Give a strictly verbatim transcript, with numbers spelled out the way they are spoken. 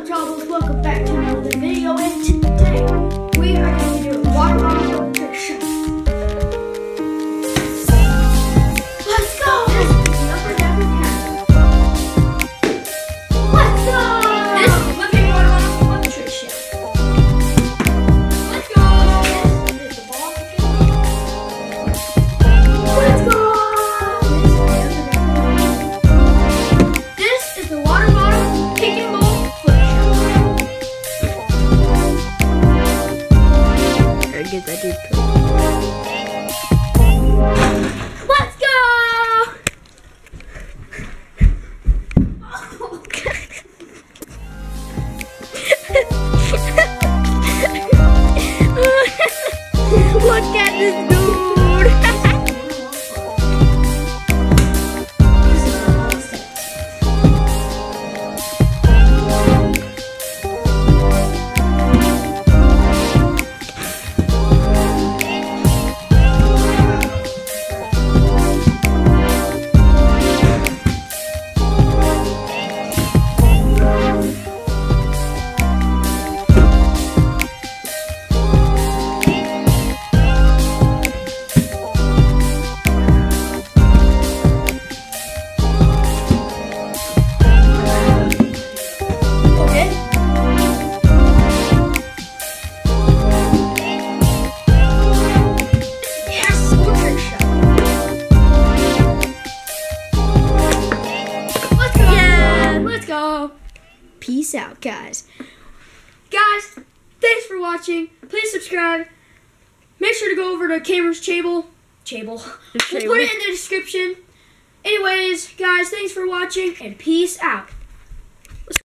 Troubles? Welcome back to another video, and today we are going to do a water bottle filtration. Let's go! This is the upper deck of Let's go! This is flipping water bottle filtration. Let's go! This is the ball Let's go! This is the water bottle kicking ball. Get that dude put. Let's go! Look at this dude! Peace out, guys. Guys, thanks for watching. Please subscribe. Make sure to go over to Cameron's Chable. Chable. We'll put it in the description. Anyways, guys, thanks for watching, and peace out.